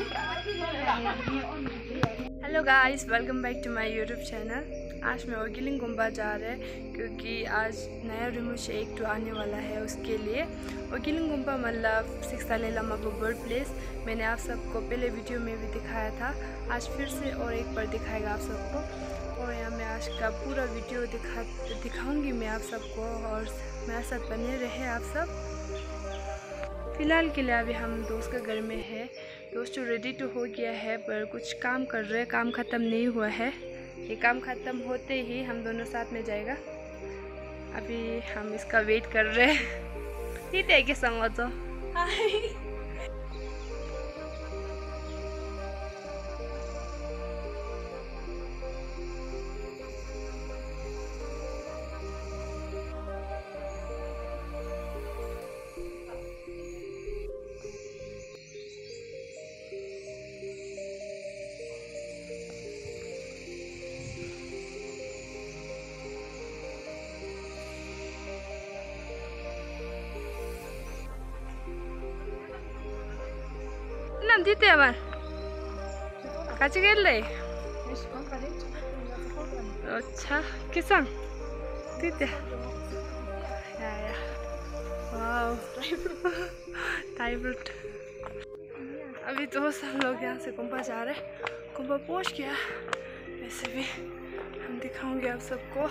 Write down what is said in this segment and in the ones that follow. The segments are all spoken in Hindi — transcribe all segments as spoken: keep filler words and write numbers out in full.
Hello guys, welcome back to my YouTube channel. आज मैं ओगिलिंग गुम्बा जा रहे हैं क्योंकि आज नया रिमू शेख टू आने वाला है। उसके लिए ओगिलिंग गुम्बा मतलब सिक्स दलाई लामा का बर्थ प्लेस। मैंने आप सबको पहले वीडियो में भी दिखाया था, आज फिर से और एक बार दिखाएगा आप सबको। और यहाँ मैं आज का पूरा वीडियो दिखा दिखाऊँगी मैं आप सबको, और मेरे साथ बने रहे आप सब। फ़िलहाल के लिए अभी हम दोस्त के घर में है। दोस्त तो रेडी तो हो गया है पर कुछ काम कर रहे हैं, काम ख़त्म नहीं हुआ है। ये काम ख़त्म होते ही हम दोनों साथ में जाएगा। अभी हम इसका वेट कर रहे हैं। ठीक है कि समझो। Nam tite aman. Kachi gelle. अच्छा किसान tite. या या. वाव. टाई फ्रूट. अभी तो सब लोग यहाँ से कुंभा जा रहे हैं। कुंभा पहुँच गया। वैसे भी हम दिखाऊंगे आप सबको।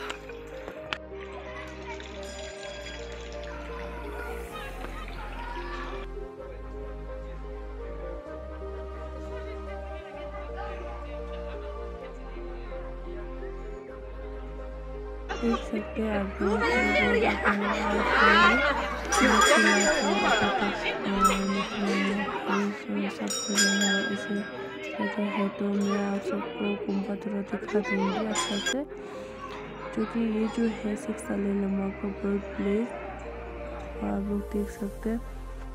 देख सकते हैं आप लोग इसे जगह है। तो मैं आप सबको कुंभा थोड़ा दिखा दूँगी अच्छा से, क्योंकि ये जो है सिक्स दलाई लामा का बर्थ प्लेस आप लोग देख सकते हैं।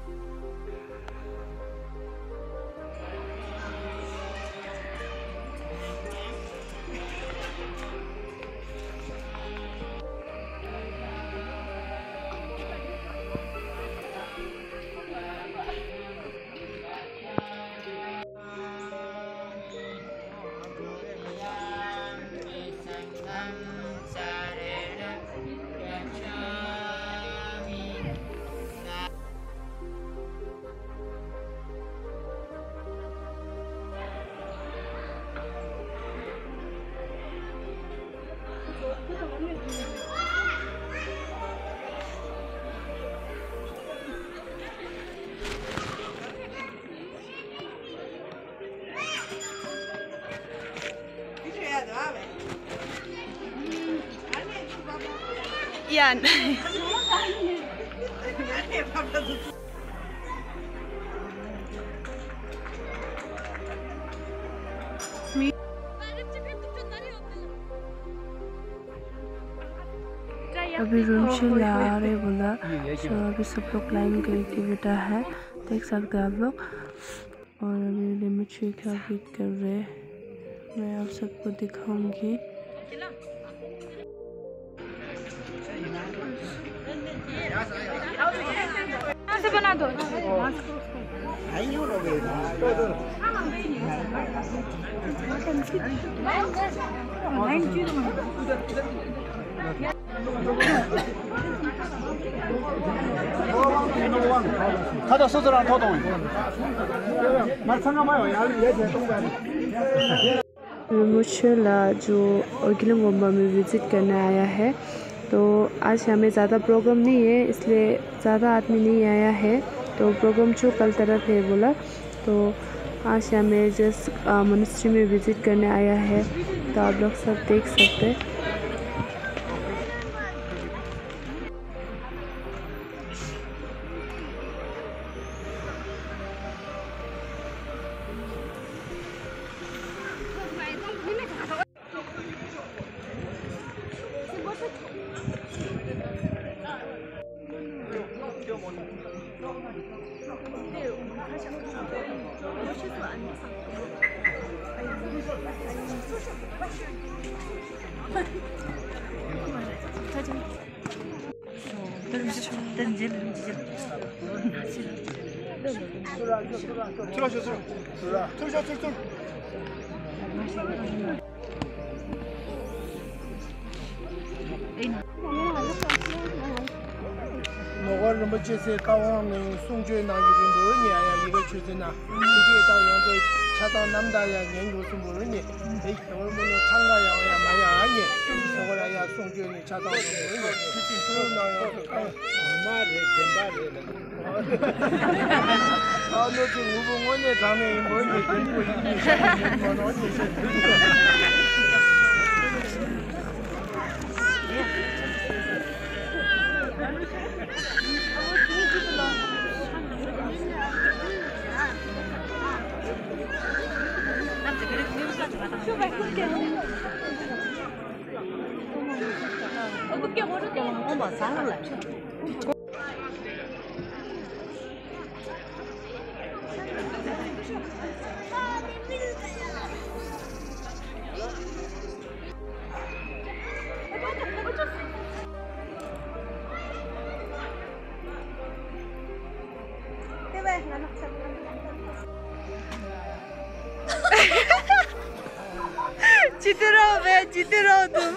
Yan. अभी रूम से ला रहे बोला, तो अभी सब लोग लाइन करके बैठा है, देख सकते हैं आप लोग। और अभी लिमिट शेक का वेट कर रहे, मैं आप सबको दिखाऊंगी। से बना दो। 他手指上掏东西，买参加买有压力也挺东北。 मुझे जो ओगिलिंग गुम्बा में विज़िट करने आया है, तो आज हमें ज़्यादा प्रोग्राम नहीं है, इसलिए ज़्यादा आदमी नहीं आया है। तो प्रोग्राम जो कल तरफ है बोला, तो आज हमें जस्ट मॉनेस्ट्री में विज़िट करने आया है। तो आप लोग सब देख सकते हैं। 들어가셔, 들어. 들어가셔, 들어, 들어.我那么就是搞我们送去那一个多少年呀，一个学生呐，估计到样子恰到那么大呀，研究是多少年？哎，我们那参加呀呀蛮呀年，所以来呀送去你恰到多少年？就是那样子，哎，妈的，真巴的了。啊，那就我们我那上面我那真不一定，我那就是。 जीते रहो बे, जीते रहो तुम।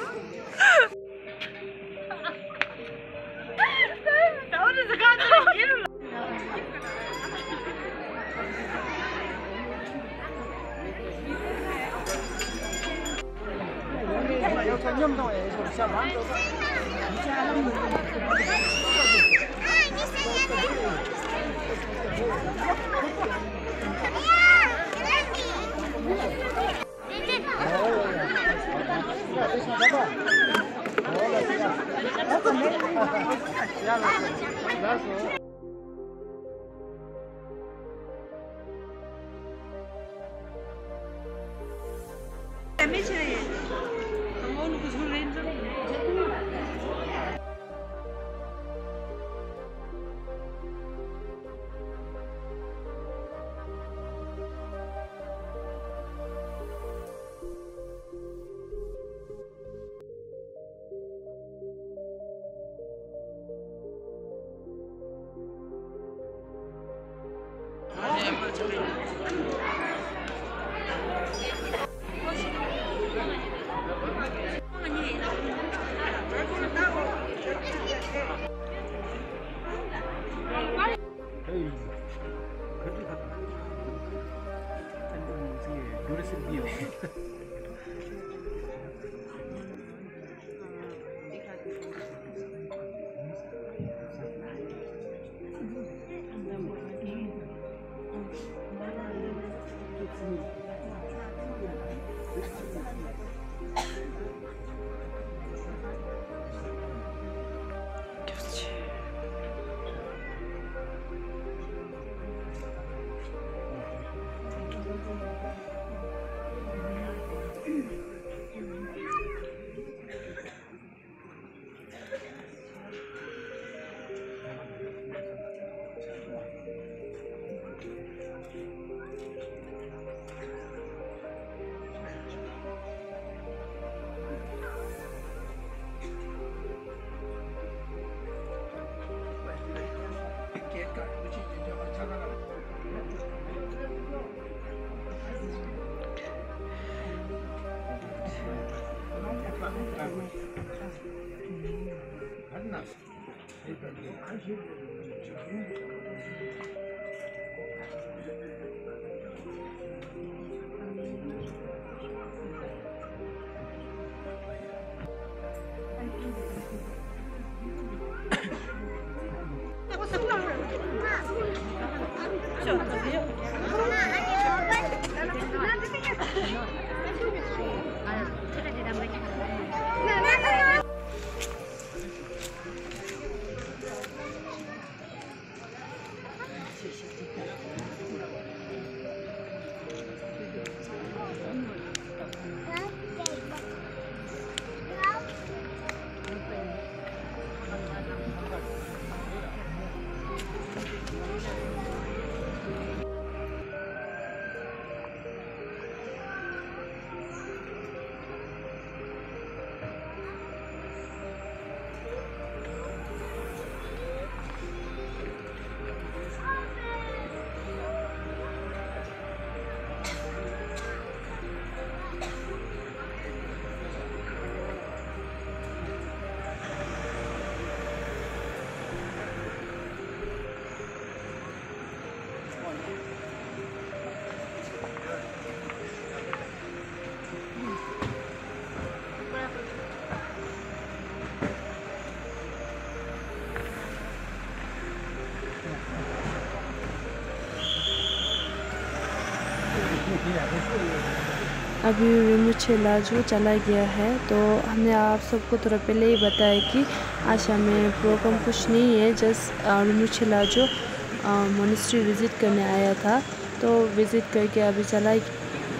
अभी रिमुचेलाजो चला गया है, तो हमने आप सबको थोड़ा पहले ही बताया कि आशा में प्रोग्राम कुछ नहीं है, जस्ट रिमुचेलाजो मोनेस्ट्री विज़िट करने आया था, तो विज़िट करके अभी चला गया।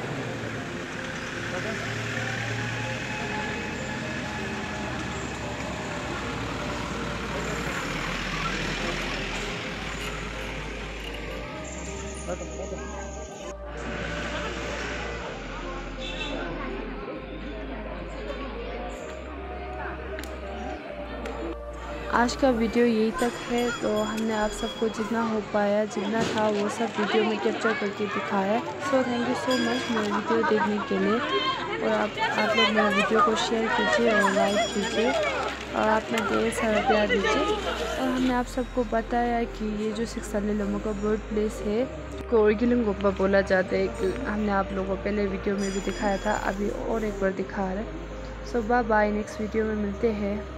आज का वीडियो यही तक है, तो हमने आप सबको जितना हो पाया, जितना था वो सब वीडियो में कैप्चर करके दिखाया। So thank you so much मेरा वीडियो देखने के लिए, और आप आप लोग मेरा वीडियो को शेयर कीजिए और लाइक कीजिए और अपना ढेर सारा प्यार दीजिए। और हमने आप सबको बताया कि ये जो सिक्साले लोमो का बर्ड प्लेस है को ओगिलुन गोम्बा बोला जाता है, कि हमने आप लोगों को पहले वीडियो में भी दिखाया था, अभी और एक बार दिखा रहे हैं। So bye bye, next video में मिलते हैं।